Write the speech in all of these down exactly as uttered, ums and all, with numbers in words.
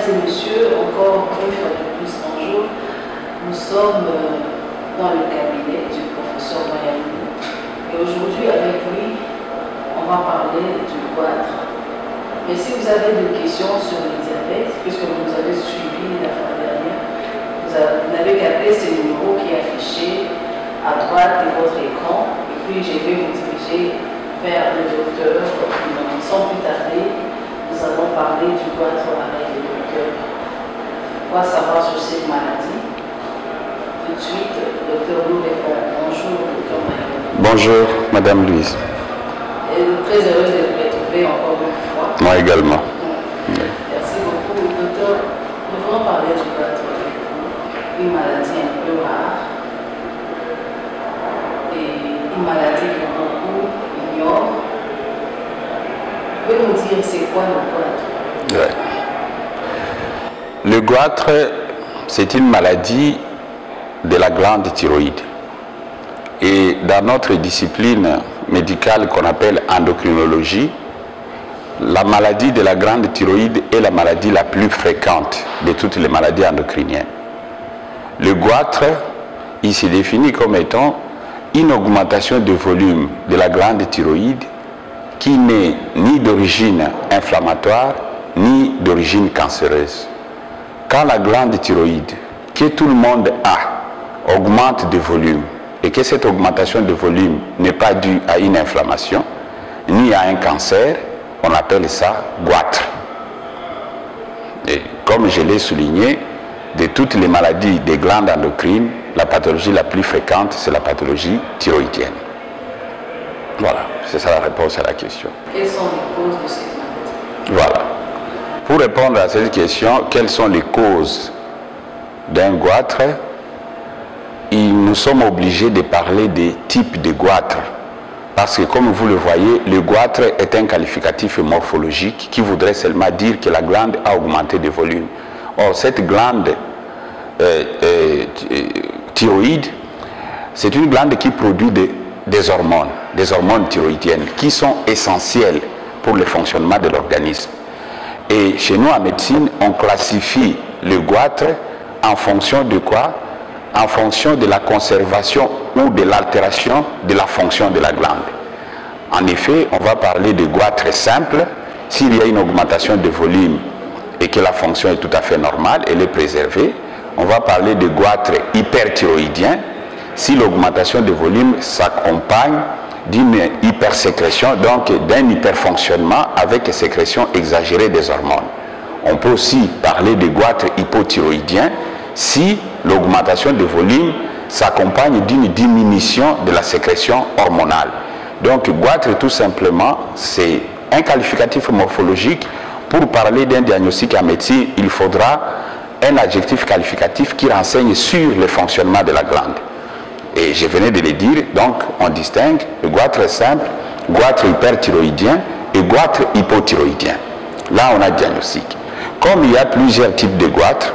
Mesdames et messieurs, encore une fois de plus, bonjour. Nous sommes dans le cabinet du professeur Mayani. Et aujourd'hui, avec lui, on va parler du goitre. Mais si vous avez des questions sur le diabète, puisque vous nous avez suivi la fois dernière, vous n'avez qu'à appeler ce numéro qui est affiché à droite de votre écran. Et puis, je vais vous diriger vers le docteur. Sans plus tarder, nous allons parler du goitre avec le docteur. On va savoir sur cette maladie. Tout de suite, le docteur nous répond. Bonjour, docteur Mayani. Bonjour, Madame Louise. Et très heureuse de vous retrouver encore une fois. Moi également. Mmh. Oui. Merci beaucoup, docteur. Nous allons parler du goitre avec vous. Une maladie un peu rare. Et une maladie que beaucoup ignorent. Vous pouvez nous dire c'est quoi le goitre? Ouais. Le goitre, c'est une maladie de la glande thyroïde. Et dans notre discipline médicale qu'on appelle endocrinologie, la maladie de la glande thyroïde est la maladie la plus fréquente de toutes les maladies endocriniennes. Le goitre, il se définit comme étant une augmentation de volume de la glande thyroïde qui n'est ni d'origine inflammatoire, ni d'origine cancéreuse. Quand la glande thyroïde, que tout le monde a, augmente de volume, et que cette augmentation de volume n'est pas due à une inflammation, ni à un cancer, on appelle ça goitre. Et comme je l'ai souligné, de toutes les maladies des glandes endocrines, la pathologie la plus fréquente, c'est la pathologie thyroïdienne. Voilà, c'est ça la réponse à la question. Quelles sont les causes de cette maladie? Voilà. Pour répondre à cette question, quelles sont les causes d'un goitre? Nous sommes obligés de parler des types de goitre. Parce que comme vous le voyez, le goitre est un qualificatif morphologique qui voudrait seulement dire que la glande a augmenté de volume. Or, cette glande euh, euh, thyroïde, c'est une glande qui produit des, des hormones, des hormones thyroïdiennes, qui sont essentielles pour le fonctionnement de l'organisme. Et chez nous, en médecine, on classifie le goitre en fonction de quoi? En fonction de la conservation ou de l'altération de la fonction de la glande. En effet, on va parler de goitre simple. S'il y a une augmentation de volume et que la fonction est tout à fait normale, elle est préservée. On va parler de goitre hyperthyroïdien si l'augmentation de volume s'accompagne d'une hypersécrétion, donc d'un hyperfonctionnement avec sécrétion exagérée des hormones. On peut aussi parler de goitre hypothyroïdien si l'augmentation de volume s'accompagne d'une diminution de la sécrétion hormonale. Donc, goitre, tout simplement, c'est un qualificatif morphologique. Pour parler d'un diagnostic en médecine, il faudra un adjectif qualificatif qui renseigne sur le fonctionnement de la glande. Et je venais de le dire, donc on distingue le goitre simple, goitre hyperthyroïdien et goitre hypothyroïdien. Là, on a diagnostic. Comme il y a plusieurs types de goitre,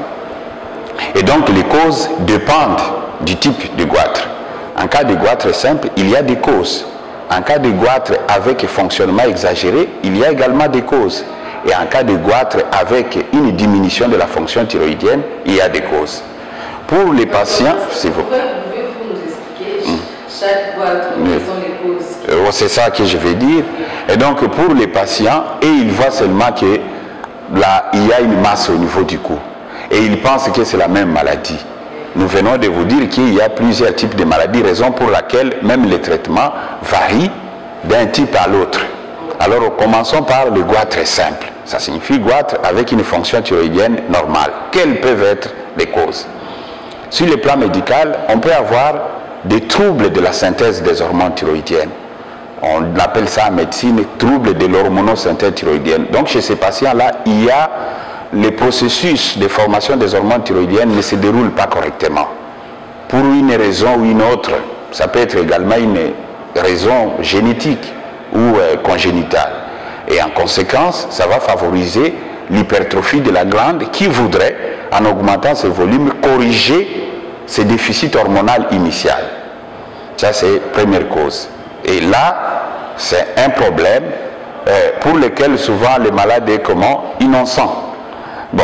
et donc les causes dépendent du type de goitre. En cas de goitre simple, il y a des causes. En cas de goitre avec fonctionnement exagéré, il y a également des causes. Et en cas de goitre avec une diminution de la fonction thyroïdienne, il y a des causes. Pour les patients, c'est vous. Pouvez-vous nous expliquer chaque goitre, quelles sont les causes? C'est ça que je vais dire. Et donc pour les patients, et ils voient seulement que là, il y a une masse au niveau du cou. Et ils pensent que c'est la même maladie. Nous venons de vous dire qu'il y a plusieurs types de maladies, raison pour laquelle même les traitements varient d'un type à l'autre. Alors commençons par le goitre simple. Ça signifie goitre avec une fonction thyroïdienne normale. Quelles peuvent être les causes? Sur le plan médical, on peut avoir des troubles de la synthèse des hormones thyroïdiennes. On appelle ça en médecine troubles de l'hormonosynthèse thyroïdienne. Donc chez ces patients-là, il y a les processus de formation des hormones thyroïdiennes ne se déroulent pas correctement. Pour une raison ou une autre, ça peut être également une raison génétique ou euh, congénitale. Et en conséquence, ça va favoriser l'hypertrophie de la glande qui voudrait, en augmentant ce volume, corriger ce déficit hormonal initial. Ça, c'est la première cause. Et là, c'est un problème euh, pour lequel souvent les malades est comment innocent. Bon,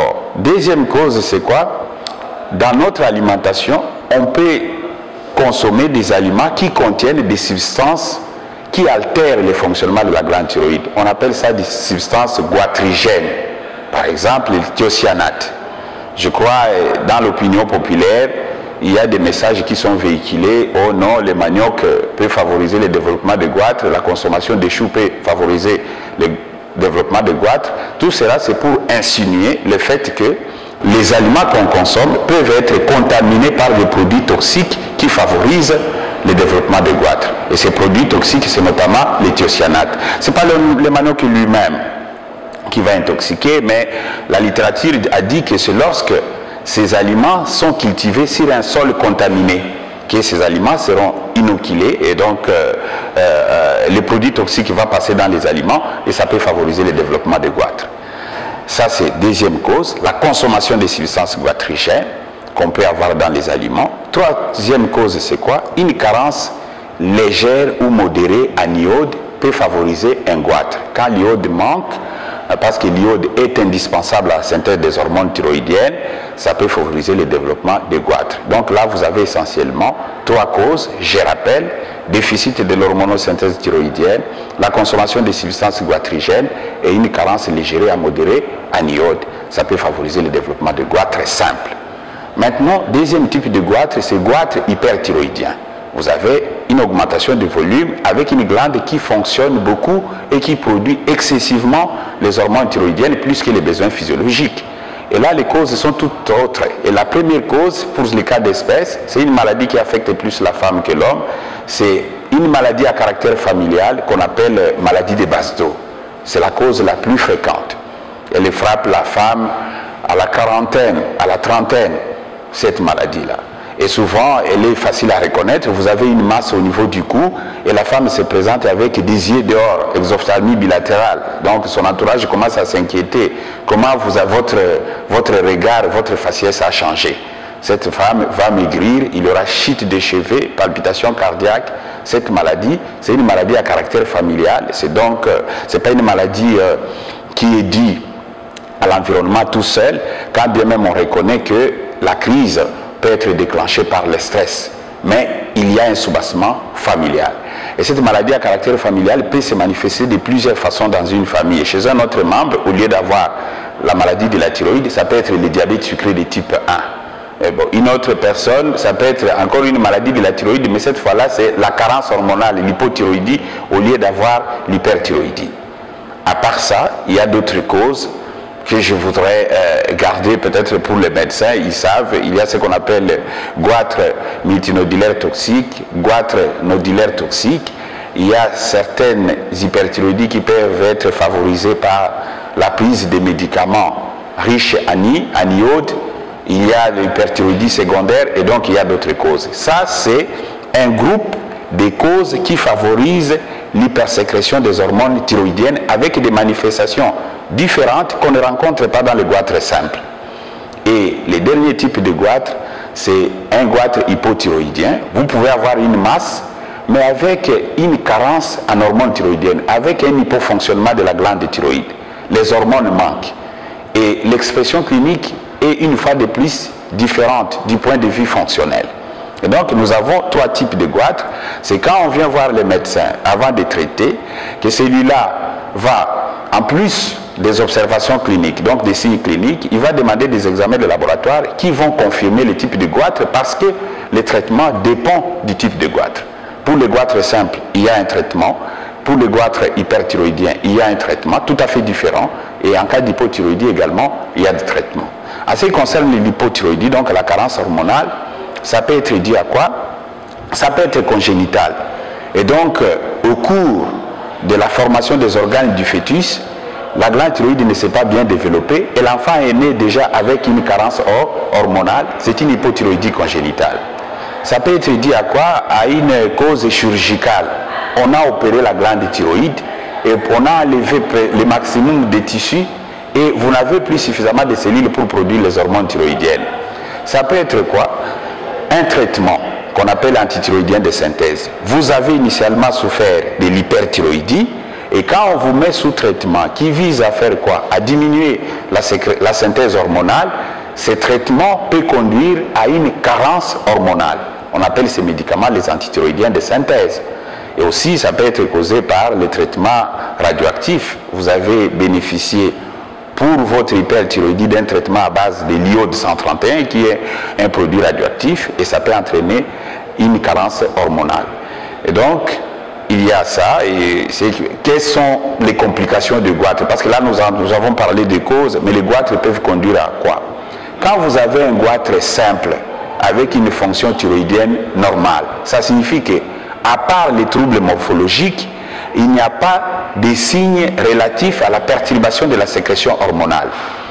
Deuxième cause, c'est quoi? Dans notre alimentation, on peut consommer des aliments qui contiennent des substances qui altèrent le fonctionnement de la glande thyroïde. On appelle ça des substances goitrigènes. Par exemple, les thiocyanate. Je crois, dans l'opinion populaire, il y a des messages qui sont véhiculés. Oh non, le manioc peut favoriser le développement de goitres, la consommation des choux peut favoriser le développement de goitres. Tout cela, c'est pour insinuer le fait que les aliments qu'on consomme peuvent être contaminés par des produits toxiques qui favorisent le développement de goitres. Et ces produits toxiques, c'est notamment les thiocyanate. Ce n'est pas le, le manioc lui-même qui va intoxiquer, mais la littérature a dit que c'est lorsque ces aliments sont cultivés sur un sol contaminé que ces aliments seront inoculés et donc euh, euh, les produits toxiques vont passer dans les aliments et ça peut favoriser le développement des goitres. Ça, c'est deuxième cause, la consommation des substances goitrigènes qu'on peut avoir dans les aliments. Troisième cause, c'est quoi? Une carence légère ou modérée en iode peut favoriser un goitre. Quand l'iode manque, parce que l'iode est indispensable à la synthèse des hormones thyroïdiennes, ça peut favoriser le développement des goitres. Donc là, vous avez essentiellement trois causes, je rappelle, déficit de l'hormonosynthèse thyroïdienne, la consommation des substances goitrigènes et une carence légère à modérée en iode. Ça peut favoriser le développement de goitres simples. Maintenant, deuxième type de goitre, c'est goitre hyperthyroïdien. Vous avez une augmentation du volume avec une glande qui fonctionne beaucoup et qui produit excessivement les hormones thyroïdiennes plus que les besoins physiologiques. Et là, les causes sont toutes autres. Et la première cause, pour les cas d'espèce, c'est une maladie qui affecte plus la femme que l'homme. C'est une maladie à caractère familial qu'on appelle maladie des bases d'eau. C'est la cause la plus fréquente. Elle frappe la femme à la quarantaine, à la trentaine, cette maladie-là. Et souvent, elle est facile à reconnaître. Vous avez une masse au niveau du cou et la femme se présente avec des yeux dehors, exophthalmie bilatérale. Donc son entourage commence à s'inquiéter. Comment vous avez votre, votre regard, votre faciès a changé? Cette femme va maigrir, il y aura chute des cheveux, palpitations cardiaques. Cette maladie, c'est une maladie à caractère familial. C'est donc, euh, c'est pas une maladie euh, qui est due à l'environnement tout seul, quand bien même on reconnaît que la crise peut être déclenché par le stress, mais il y a un soubassement familial. Et cette maladie à caractère familial peut se manifester de plusieurs façons dans une famille. Et chez un autre membre, au lieu d'avoir la maladie de la thyroïde, ça peut être le diabète sucré de type un. Et bon, une autre personne, ça peut être encore une maladie de la thyroïde, mais cette fois-là, c'est la carence hormonale, l'hypothyroïdie, au lieu d'avoir l'hyperthyroïdie. À part ça, il y a d'autres causes que je voudrais euh, garder peut-être pour les médecins. Ils savent, il y a ce qu'on appelle goitre multinodulaire toxique, goitre nodulaire toxique. Il y a certaines hyperthyroïdies qui peuvent être favorisées par la prise de médicaments riches en I, en iode. Il y a l'hyperthyroïdie secondaire et donc il y a d'autres causes. Ça, c'est un groupe de causes qui favorisent l'hypersécrétion des hormones thyroïdiennes avec des manifestations différentes qu'on ne rencontre pas dans le goitre simple. Et le dernier type de goitre, c'est un goitre hypothyroïdien. Vous pouvez avoir une masse, mais avec une carence en hormones thyroïdiennes, avec un hypofonctionnement de la glande thyroïde. Les hormones manquent. Et l'expression clinique est une fois de plus différente du point de vue fonctionnel. Et donc nous avons trois types de goitres. C'est quand on vient voir le médecin avant de traiter, que celui-là va, en plus des observations cliniques, donc des signes cliniques, il va demander des examens de laboratoire qui vont confirmer le type de goitre parce que le traitement dépend du type de goitre. Pour les goitres simples, il y a un traitement. Pour les goitres hyperthyroïdiens, il y a un traitement tout à fait différent. Et en cas d'hypothyroïdie également, il y a des traitements. En ce qui concerne l'hypothyroïdie, donc la carence hormonale, ça peut être dû à quoi? Ça peut être congénital. Et donc, euh, au cours de la formation des organes du fœtus, la glande thyroïde ne s'est pas bien développée et l'enfant est né déjà avec une carence hormonale. C'est une hypothyroïdie congénitale. Ça peut être dû à quoi? À une cause chirurgicale. On a opéré la glande thyroïde et on a enlevé le maximum de tissus et vous n'avez plus suffisamment de cellules pour produire les hormones thyroïdiennes. Ça peut être quoi? Un traitement qu'on appelle antithyroïdien de synthèse. Vous avez initialement souffert de l'hyperthyroïdie Et quand on vous met sous traitement qui vise à faire quoi? À diminuer la, la synthèse hormonale, ce traitement peut conduire à une carence hormonale. On appelle ces médicaments les antithyroïdiens de synthèse. Et aussi, ça peut être causé par le traitement radioactif. Vous avez bénéficié pour votre hyperthyroïdie d'un traitement à base de l'iode cent trente et un qui est un produit radioactif et ça peut entraîner une carence hormonale. Et donc, il y a ça. Et quelles sont les complications du goitre? Parce que là, nous, en, nous avons parlé des causes, mais les goitres peuvent conduire à quoi? Quand vous avez un goitre simple avec une fonction thyroïdienne normale, ça signifie que, à part les troubles morphologiques, il n'y a pas de signes relatifs à la perturbation de la sécrétion hormonale.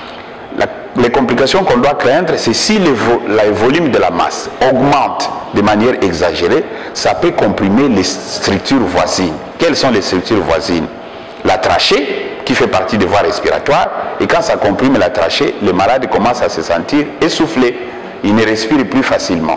La, les complications qu'on doit craindre, c'est si le, vo, le volume de la masse augmente de manière exagérée, ça peut comprimer les structures voisines. Quelles sont les structures voisines? La trachée, qui fait partie des voies respiratoires, et quand ça comprime la trachée, le malade commence à se sentir essoufflé. Il ne respire plus facilement.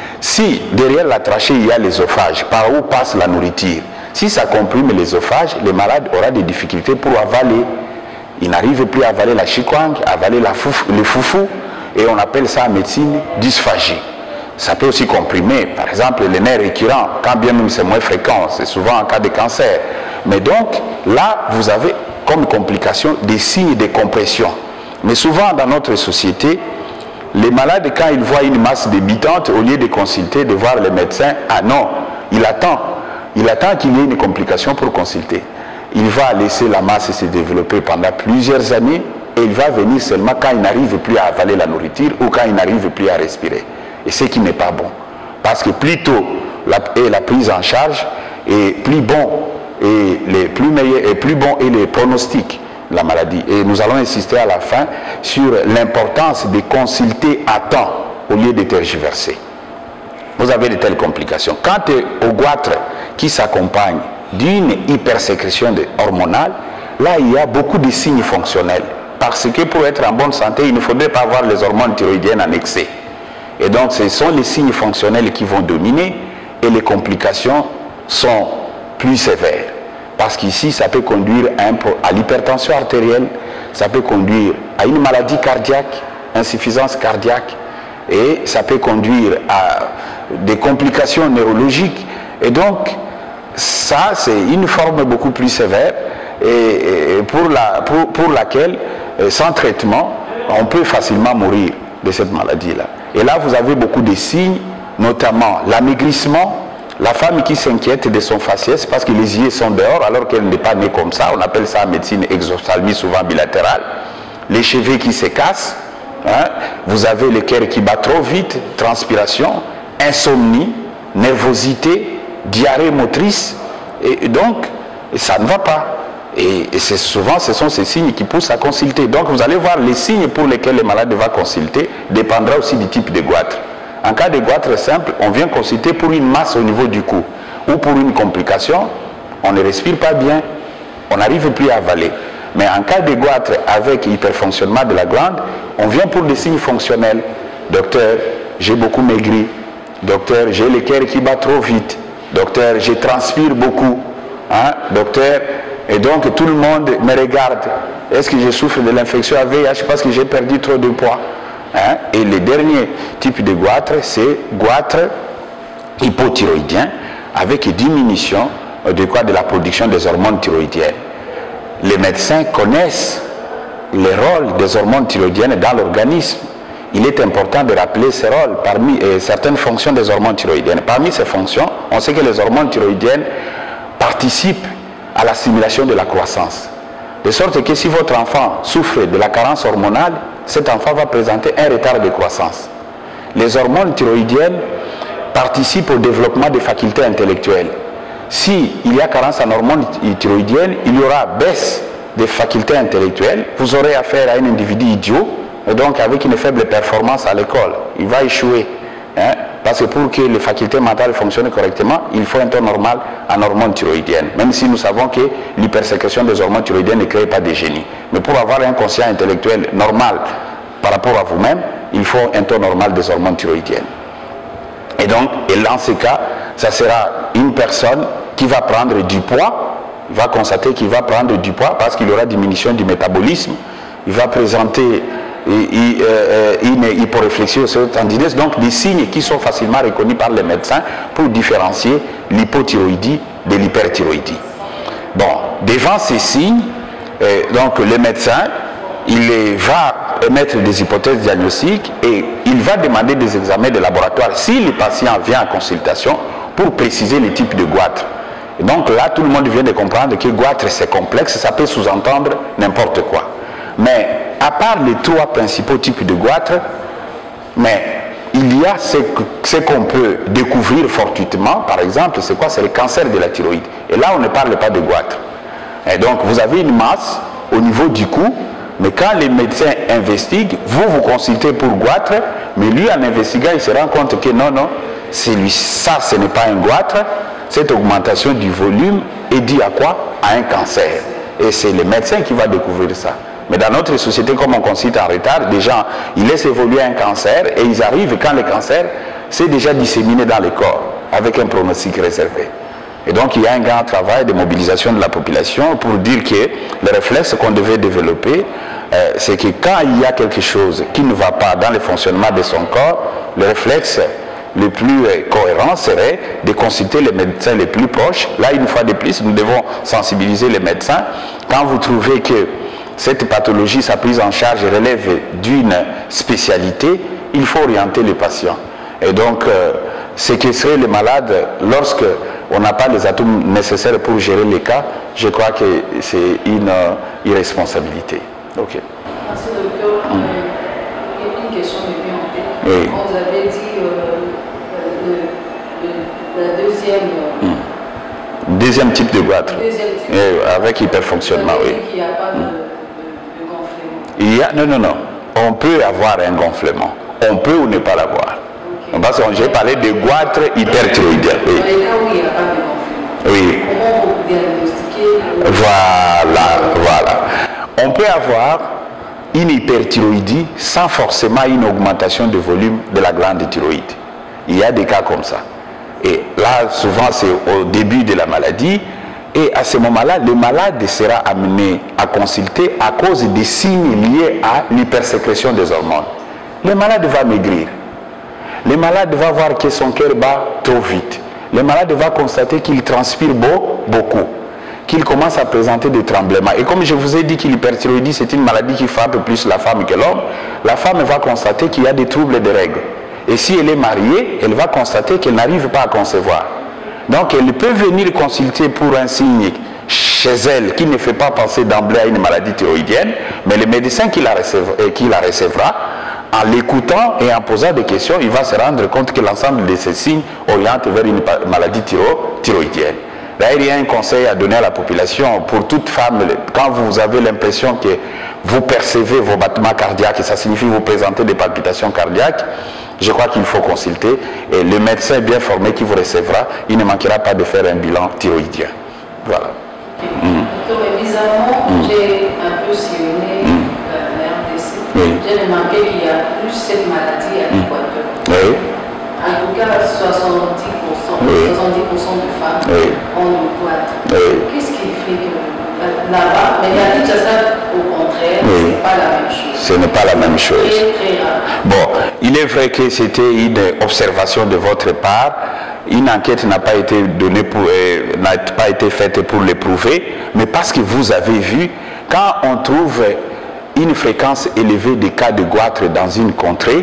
Si derrière la trachée, il y a l'ésophage, par où passe la nourriture, si ça comprime l'ésophage, le malade aura des difficultés pour avaler. Il n'arrive plus à avaler la chikwang, à avaler la fouf, le foufou, et on appelle ça en médecine dysphagie. Ça peut aussi comprimer, par exemple, les nerfs récurrents, quand bien même c'est moins fréquent, c'est souvent en cas de cancer. Mais donc, là, vous avez comme complication des signes de compression. Mais souvent, dans notre société, les malades, quand ils voient une masse débitante, au lieu de consulter, de voir le médecin, ah non, il attend. Il attend qu'il y ait une complication pour consulter. Il va laisser la masse se développer pendant plusieurs années et il va venir seulement quand il n'arrive plus à avaler la nourriture ou quand il n'arrive plus à respirer. Et ce qui n'est pas bon. Parce que plus tôt la, et la prise en charge, et plus bon et les plus meilleurs et plus bon et les pronostics la maladie. Et nous allons insister à la fin sur l'importance de consulter à temps au lieu de tergiverser. Vous avez de telles complications. Quant au goitre qui s'accompagne d'une hypersécrétion hormonale, là il y a beaucoup de signes fonctionnels. Parce que pour être en bonne santé, il ne faudrait pas avoir les hormones thyroïdiennes en excès. Et donc ce sont les signes fonctionnels qui vont dominer et les complications sont plus sévères. Parce qu'ici, ça peut conduire à, à l'hypertension artérielle, ça peut conduire à une maladie cardiaque, insuffisance cardiaque, et ça peut conduire à des complications neurologiques. Et donc, ça, c'est une forme beaucoup plus sévère et, et pour, la, pour, pour laquelle, sans traitement, on peut facilement mourir de cette maladie-là. Et là, vous avez beaucoup de signes, notamment l'amaigrissement, la femme qui s'inquiète de son faciès parce que les yeux sont dehors alors qu'elle n'est pas née comme ça, on appelle ça en médecine exophtalmie souvent bilatérale, les cheveux qui se cassent, hein, vous avez le cœur qui bat trop vite, transpiration, insomnie, nervosité, diarrhée motrice, et donc ça ne va pas. Et, et c'est souvent, ce sont ces signes qui poussent à consulter. Donc vous allez voir les signes pour lesquels le malade va consulter, dépendra aussi du type de goitre. En cas de goitre simple, on vient consulter pour une masse au niveau du cou ou pour une complication, on ne respire pas bien, on n'arrive plus à avaler. Mais en cas de goitre avec hyperfonctionnement de la glande, on vient pour des signes fonctionnels. Docteur, j'ai beaucoup maigri. Docteur, j'ai le cœur qui bat trop vite. Docteur, je transpire beaucoup. Hein? Docteur, et donc tout le monde me regarde. Est-ce que je souffre de l'infection à V I H parce que j'ai perdu trop de poids? Hein? Et le dernier type de goitre, c'est goitre hypothyroïdien avec diminution de quoi de la production des hormones thyroïdiennes. Les médecins connaissent les rôles des hormones thyroïdiennes dans l'organisme. Il est important de rappeler ces rôles parmi euh, certaines fonctions des hormones thyroïdiennes. Parmi ces fonctions, on sait que les hormones thyroïdiennes participent à la stimulation de la croissance. De sorte que si votre enfant souffre de la carence hormonale, cet enfant va présenter un retard de croissance. Les hormones thyroïdiennes participent au développement des facultés intellectuelles. S'il y a carence en hormones thyroïdiennes, il y aura baisse des facultés intellectuelles. Vous aurez affaire à un individu idiot, et donc avec une faible performance à l'école. Il va échouer. Hein, parce que pour que les facultés mentales fonctionnent correctement, il faut un taux normal en hormones thyroïdiennes. Même si nous savons que l'hypersécrétion des hormones thyroïdiennes ne crée pas de génie. Mais pour avoir un quotient intellectuel normal par rapport à vous-même, il faut un taux normal des hormones thyroïdiennes. Et donc, et dans ce cas, ça sera une personne qui va prendre du poids il va constater qu'il va prendre du poids parce qu'il aura diminution du métabolisme. Il va présenter une hyporéflexie osseo-tendineuses, donc des signes qui sont facilement reconnus par les médecins pour différencier l'hypothyroïdie de l'hyperthyroïdie. Bon, devant ces signes, euh, donc le médecin, il va émettre des hypothèses diagnostiques et il va demander des examens de laboratoire si le patient vient en consultation pour préciser le type de goitre. Et donc là, tout le monde vient de comprendre que goitre c'est complexe, ça peut sous-entendre n'importe quoi. Mais à part les trois principaux types de goitre, mais il y a ce, ce qu'on peut découvrir fortuitement, par exemple, c'est quoi? C'est le cancer de la thyroïde. Et là, on ne parle pas de goitre. Et donc, vous avez une masse au niveau du cou, mais quand les médecins investiguent, vous vous consultez pour goitre, mais lui, en investiguant, il se rend compte que non, non, c'est lui, ça, ce n'est pas un goitre. Cette augmentation du volume est due à quoi? À un cancer. Et c'est le médecin qui va découvrir ça. Mais dans notre société, comme on consulte en retard, des gens, ils laissent évoluer un cancer et ils arrivent quand le cancer s'est déjà disséminé dans le corps, avec un pronostic réservé. Et donc, il y a un grand travail de mobilisation de la population pour dire que le réflexe qu'on devait développer, euh, c'est que quand il y a quelque chose qui ne va pas dans le fonctionnement de son corps, le réflexe le plus cohérent serait de consulter les médecins les plus proches. Là, une fois de plus, nous devons sensibiliser les médecins. Quand vous trouvez que cette pathologie, sa prise en charge relève d'une spécialité, il faut orienter les patients. Et donc, euh, ce que seraient les malades, lorsque on n'a pas les atouts nécessaires pour gérer les cas, je crois que c'est une euh, irresponsabilité. Ok. Merci, docteur. Mm. Il y a une question qui vient en tête. Oui. Vous avez dit euh, le, le, la deuxième... Euh, mm. Deuxième type de goitre. Deuxième type. Et avec hyperfonctionnement, oui. Qu'il n'y a pas de, mm. de, de gonflement. Il y a, non, non, non. On peut avoir un gonflement. On peut ou ne pas l'avoir. Okay. Parce que j'ai parlé de goitre hyperthyroïdien. Oui. Dans les cas où il n'y a pas de gonflement. Oui. Comment vous diagnostiquez le... Voilà, voilà. On peut avoir une hyperthyroïdie sans forcément une augmentation de volume de la glande thyroïde. Il y a des cas comme ça. Et là, souvent, c'est au début de la maladie. Et à ce moment-là, le malade sera amené à consulter à cause des signes liés à l'hypersécrétion des hormones. Le malade va maigrir. Le malade va voir que son cœur bat trop vite. Le malade va constater qu'il transpire beau, beaucoup. Qu'il commence à présenter des tremblements. Et comme je vous ai dit que l'hyperthyroïdie, c'est une maladie qui frappe plus la femme que l'homme, la femme va constater qu'il y a des troubles de règles. Et si elle est mariée, elle va constater qu'elle n'arrive pas à concevoir. Donc elle peut venir consulter pour un signe chez elle qui ne fait pas penser d'emblée à une maladie thyroïdienne, mais le médecin qui la recevra, qui la recevra en l'écoutant et en posant des questions, il va se rendre compte que l'ensemble de ces signes orientent vers une maladie thyro thyroïdienne. D'ailleurs, il y a un conseil à donner à la population pour toute femme. Quand vous avez l'impression que vous percevez vos battements cardiaques, et ça signifie vous présenter des palpitations cardiaques, je crois qu'il faut consulter. Et le médecin bien formé qui vous recevra, il ne manquera pas de faire un bilan thyroïdien. Voilà. Okay. Mm. Donc, bizarrement, mm. j'ai un peu sillonné mm. la R D C. Oui. J'ai remarqué qu'il y a plus cette maladie à l'Équateur. Oui. En tout cas, soixante-dix pour cent, oui. soixante-dix pour cent de femmes oui. ont le goitre. Oui. Qu'est-ce qui fait que là-bas, mais la Kinshasa, au contraire, oui. c'est pas la même chose. Ce n'est pas la même chose. Très, très rare. Bon, il est vrai que c'était une observation de votre part. Une enquête n'a pas été donnée pour, euh, n'a pas été faite pour le prouver, mais parce que vous avez vu, quand on trouve une fréquence élevée des cas de goitre dans une contrée,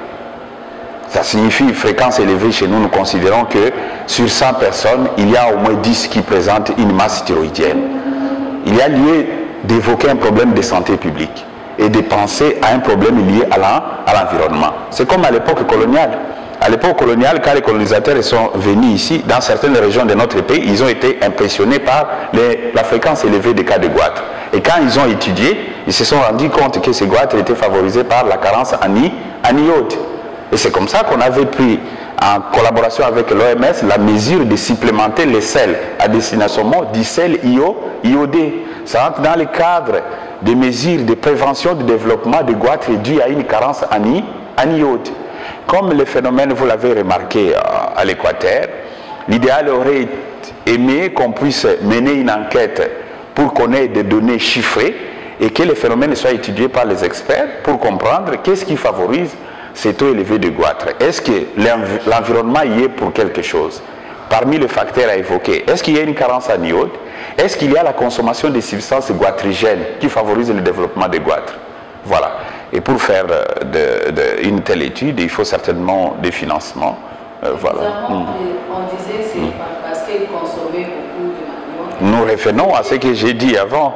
ça signifie une fréquence élevée chez nous. Nous considérons que sur cent personnes, il y a au moins dix qui présentent une masse thyroïdienne. Il y a lieu d'évoquer un problème de santé publique et de penser à un problème lié à l'environnement. C'est comme à l'époque coloniale. À l'époque coloniale, quand les colonisateurs sont venus ici, dans certaines régions de notre pays, ils ont été impressionnés par les, la fréquence élevée des cas de goitre. Et quand ils ont étudié, ils se sont rendus compte que ces goitres étaient favorisés par la carence en, I, en iode. Et c'est comme ça qu'on avait pris, en collaboration avec l'O M S, la mesure de supplémenter les sels à destination du sel iodé. Ça entre dans le cadre des mesures de prévention du développement de goitre dû à une carence en, I, en iode. Comme le phénomène, vous l'avez remarqué à l'Équateur, l'idéal aurait et mieux qu'on puisse mener une enquête pour qu'on ait des données chiffrées et que les phénomènes soient étudiés par les experts pour comprendre qu'est-ce qui favorise ces taux élevés de goitre. Est-ce que l'environnement y est pour quelque chose? Parmi les facteurs à évoquer, est-ce qu'il y a une carence en iode? Est-ce qu'il y a la consommation des substances goitrigènes qui favorisent le développement des goitres? Voilà. Et pour faire de, de, une telle étude, il faut certainement des financements. Euh, voilà. Mmh. On disait que c'est mmh. parce qu'ils consommaient beaucoup de manioc. Nous revenons à ce que j'ai dit avant.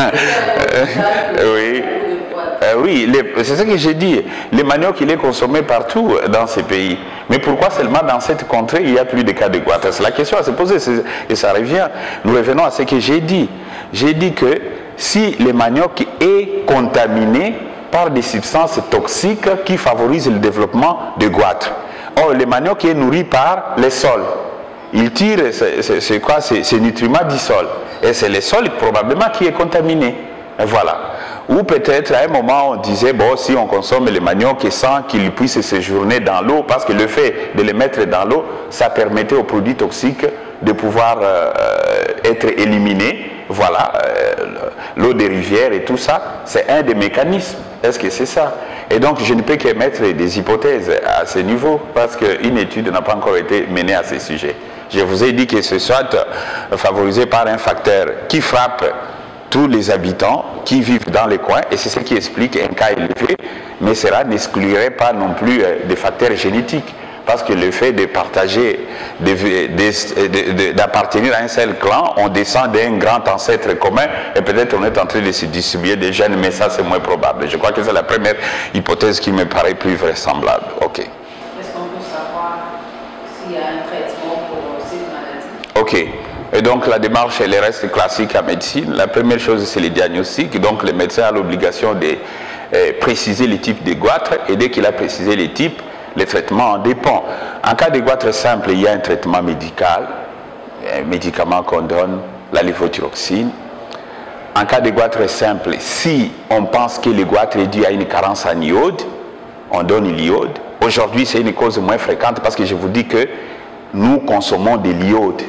Oui. Euh, oui, c'est ce que j'ai dit. Le manioc, il est consommé partout dans ces pays. Mais pourquoi seulement dans cette contrée, il n'y a plus de cas de goitre? C'est la question à se poser et ça revient. Nous revenons à ce que j'ai dit. J'ai dit que si le manioc est contaminé par des substances toxiques qui favorisent le développement de goitre. Or, le manioc est nourri par les sols. Il tire, c'est quoi, ces nutriments du sol. Et c'est le sol probablement qui est contaminé. Et voilà. Ou peut-être à un moment on disait, bon, si on consomme le manioc sans qu'il puisse séjourner dans l'eau, parce que le fait de le mettre dans l'eau, ça permettait aux produits toxiques de pouvoir euh, être éliminés. Voilà, euh, l'eau des rivières et tout ça, c'est un des mécanismes. Est-ce que c'est ça? Et donc je ne peux qu'émettre des hypothèses à ce niveau, parce qu'une étude n'a pas encore été menée à ce sujet. Je vous ai dit que ce soit favorisé par un facteur qui frappe tous les habitants qui vivent dans les coins, et c'est ce qui explique un cas élevé, mais cela n'exclurait pas non plus des facteurs génétiques, parce que le fait de partager, d'appartenir à un seul clan, on descend d'un grand ancêtre commun, et peut-être on est en train de se distribuer des gènes, mais ça c'est moins probable. Je crois que c'est la première hypothèse qui me paraît plus vraisemblable. Ok. Est-ce qu'on peut savoir s'il y a un traitement pour cette maladie? Ok. Et donc la démarche, elle reste classique en médecine. La première chose, c'est le diagnostic. Donc le médecin a l'obligation de euh, préciser les types de goitre, et dès qu'il a précisé les types, le traitement en dépend. En cas de goitre simple, il y a un traitement médical, un médicament qu'on donne, la lévothyroxine. En cas de goitre simple, si on pense que le goitre est dû à une carence en iode, on donne l'iode. Aujourd'hui, c'est une cause moins fréquente parce que je vous dis que nous consommons de l'iode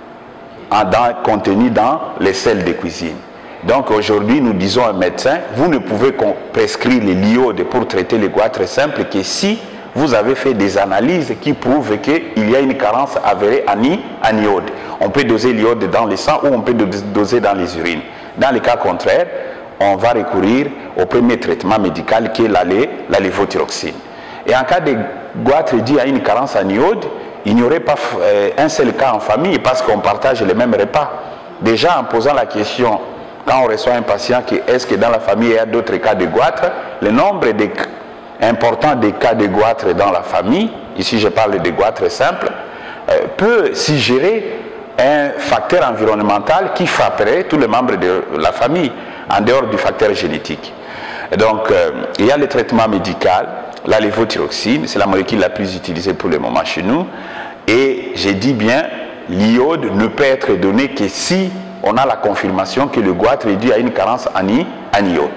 contenu dans les sels de cuisine. Donc aujourd'hui, nous disons à un médecin, vous ne pouvez prescrire l'iode pour traiter les goitres simples que si vous avez fait des analyses qui prouvent qu'il y a une carence avérée en iode. On peut doser l'iode dans le sang ou on peut doser dans les urines. Dans le cas contraire, on va recourir au premier traitement médical qui est la, la lévothyroxine. Et en cas de goitre dû à une carence en iode, il n'y aurait pas euh, un seul cas en famille parce qu'on partage les mêmes repas. Déjà en posant la question, quand on reçoit un patient, est-ce que dans la famille il y a d'autres cas de goitre, le nombre de, important des cas de goitre dans la famille, ici je parle de goitre simple, euh, peut suggérer un facteur environnemental qui frapperait tous les membres de la famille, en dehors du facteur génétique. Et donc euh, il y a le traitement médical. La lévothyroxine, c'est la molécule la plus utilisée pour le moment chez nous. Et j'ai dit bien, l'iode ne peut être donné que si on a la confirmation que le goitre est dû à une carence en iode.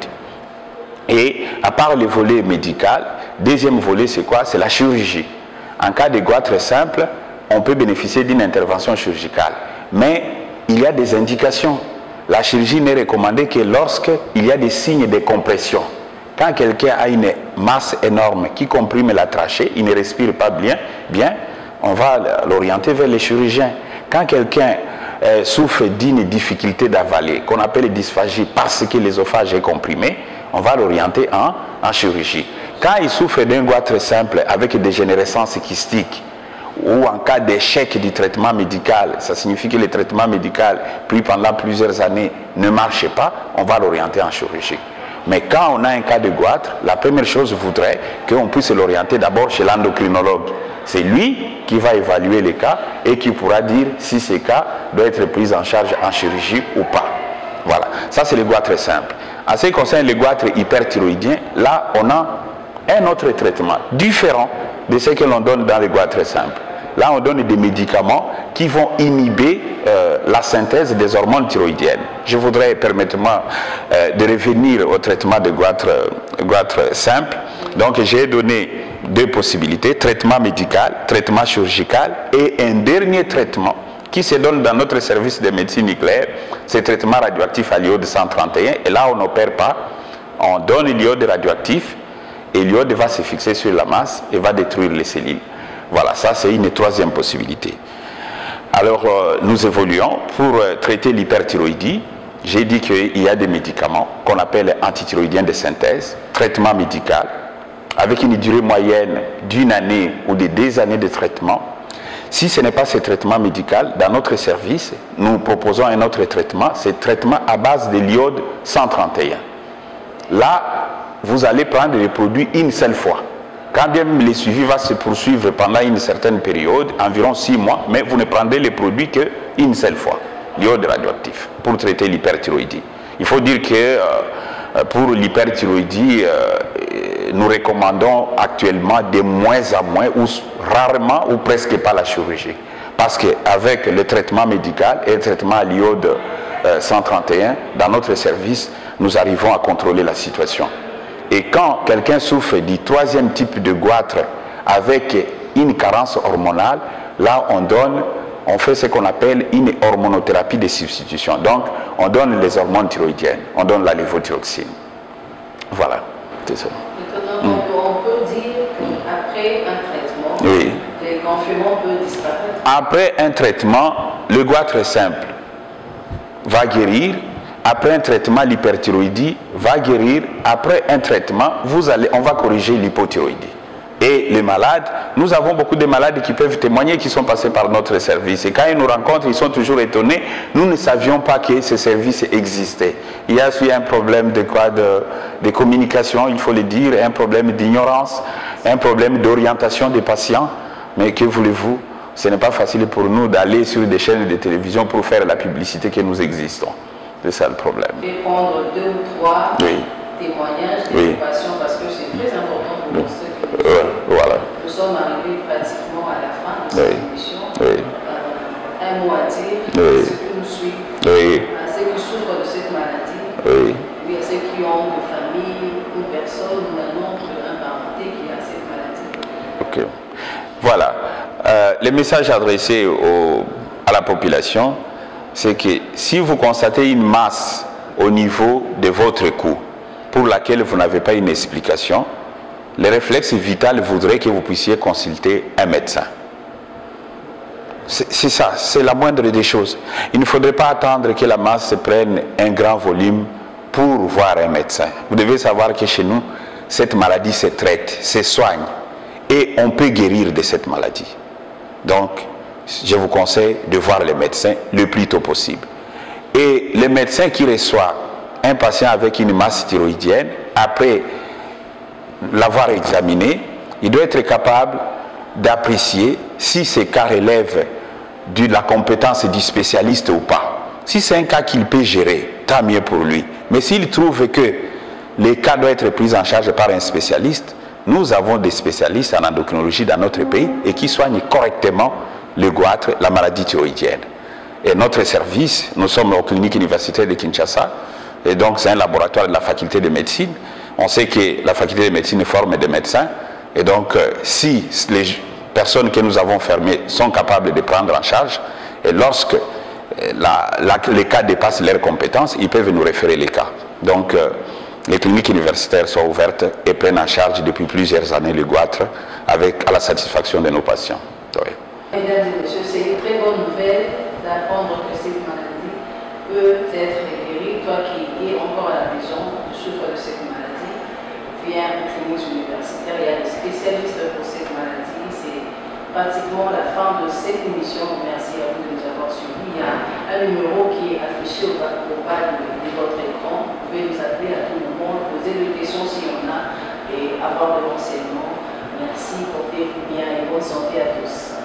Et à part le volet médical, deuxième volet c'est quoi? C'est la chirurgie. En cas de goitre simple, on peut bénéficier d'une intervention chirurgicale. Mais il y a des indications. La chirurgie n'est recommandée que lorsqu'il y a des signes de compression. Quand quelqu'un a une masse énorme qui comprime la trachée, il ne respire pas bien, bien on va l'orienter vers les chirurgiens. Quand quelqu'un euh, souffre d'une difficulté d'avaler, qu'on appelle dysphagie parce que l'ésophage est comprimé, on va l'orienter en, en chirurgie. Quand il souffre d'un goitre simple avec des dégénérescences kystiques, ou en cas d'échec du traitement médical, ça signifie que le traitement médical pris pendant plusieurs années ne marche pas, on va l'orienter en chirurgie. Mais quand on a un cas de goitre, la première chose voudrait qu'on puisse l'orienter d'abord chez l'endocrinologue. C'est lui qui va évaluer les cas et qui pourra dire si ces cas doivent être pris en charge en chirurgie ou pas. Voilà, ça c'est le goitre simple. En ce qui concerne le goitre hyperthyroïdien, là on a un autre traitement différent de ce que l'on donne dans le goitre simple. Là on donne des médicaments qui vont inhiber euh, la synthèse des hormones thyroïdiennes. Je voudrais, permettez-moi euh, de revenir au traitement de goitre, goitre simple. Donc j'ai donné deux possibilités, traitement médical, traitement chirurgical et un dernier traitement qui se donne dans notre service de médecine nucléaire, c'est traitement radioactif à l'iode cent trente et un. Et là, on n'opère pas, on donne l'iode radioactif et l'iode va se fixer sur la masse et va détruire les cellules. Voilà, ça c'est une troisième possibilité. Alors, euh, nous évoluons pour euh, traiter l'hyperthyroïdie. J'ai dit qu'il y a des médicaments qu'on appelle antithyroïdiens de synthèse, traitement médical, avec une durée moyenne d'une année ou de deux années de traitement. Si ce n'est pas ce traitement médical, dans notre service, nous proposons un autre traitement, c'est traitement à base de l'iode cent trente et un. Là, vous allez prendre les produits une seule fois. Quand bien le suivi va se poursuivre pendant une certaine période, environ six mois, mais vous ne prendrez les produits qu'une seule fois, l'iode radioactif, pour traiter l'hyperthyroïdie. Il faut dire que euh, pour l'hyperthyroïdie, euh, nous recommandons actuellement de moins en moins, ou rarement, ou presque pas la chirurgie. Parce qu'avec le traitement médical et le traitement à l'iode euh, cent trente et un, dans notre service, nous arrivons à contrôler la situation. Et quand quelqu'un souffre du troisième type de goitre avec une carence hormonale, là on donne, on fait ce qu'on appelle une hormonothérapie de substitution. Donc on donne les hormones thyroïdiennes, on donne la lévothyroxine. Voilà, c'est ça. Donc, mm. on peut dire qu'après un traitement, oui, les gonflements peuvent disparaître. Après un traitement, le goitre simple va guérir. Après un traitement, l'hyperthyroïdie va guérir. Après un traitement, vous allez, on va corriger l'hypothyroïdie. Et les malades, nous avons beaucoup de malades qui peuvent témoigner, qui sont passés par notre service. Et quand ils nous rencontrent, ils sont toujours étonnés. Nous ne savions pas que ce service existait. Il y a aussi un problème de quoi, de, de communication, il faut le dire, un problème d'ignorance, un problème d'orientation des patients. Mais que voulez-vous? Ce n'est pas facile pour nous d'aller sur des chaînes de télévision pour faire la publicité que nous existons. C'est ça le problème. Je vais prendre deux ou trois oui. témoignages de oui. patients parce que c'est très important pour nous. Nous, euh, voilà. nous sommes arrivés pratiquement à la fin de cette oui. émission. Oui. Euh, un mot à dire oui. à ceux qui nous suivent, oui. à ceux qui souffrent de cette maladie, oui. oui, à ceux qui ont une famille, une personne ou un oncle, un parenté qui a cette maladie. Ok. Voilà. Euh, le message adressé au, à la population, c'est que si vous constatez une masse au niveau de votre cou pour laquelle vous n'avez pas une explication, le réflexe vital voudrait que vous puissiez consulter un médecin. C'est ça, c'est la moindre des choses. Il ne faudrait pas attendre que la masse prenne un grand volume pour voir un médecin. Vous devez savoir que chez nous, cette maladie se traite, se soigne et on peut guérir de cette maladie. Donc, je vous conseille de voir les médecins le plus tôt possible. Et le médecin qui reçoit un patient avec une masse thyroïdienne, après l'avoir examiné, il doit être capable d'apprécier si ces cas relèvent de la compétence du spécialiste ou pas. Si c'est un cas qu'il peut gérer, tant mieux pour lui. Mais s'il trouve que les cas doivent être pris en charge par un spécialiste, nous avons des spécialistes en endocrinologie dans notre pays et qui soignent correctement le goitre, la maladie thyroïdienne. Et notre service, nous sommes aux cliniques universitaires de Kinshasa, et donc c'est un laboratoire de la faculté de médecine. On sait que la faculté de médecine forme des médecins, et donc euh, si les personnes que nous avons fermées sont capables de prendre en charge, et lorsque euh, la, la, les cas dépassent leurs compétences, ils peuvent nous référer les cas. Donc euh, les cliniques universitaires sont ouvertes et prennent en charge depuis plusieurs années le goitre avec, à la satisfaction de nos patients. Oui. Mesdames et messieurs, c'est une très bonne nouvelle d'apprendre que cette maladie peut être guérie. Toi qui es encore à la maison, tu souffres de cette maladie, viens aux cliniques universitaires, il y a des spécialistes pour cette maladie. C'est pratiquement la fin de cette émission. Merci à vous de nous avoir suivis. Il y a un numéro qui est affiché au bas de, de votre écran. Vous pouvez nous appeler à tout moment, poser des questions s'il y en a et avoir des renseignements. Merci, portez-vous bien et bonne santé à tous.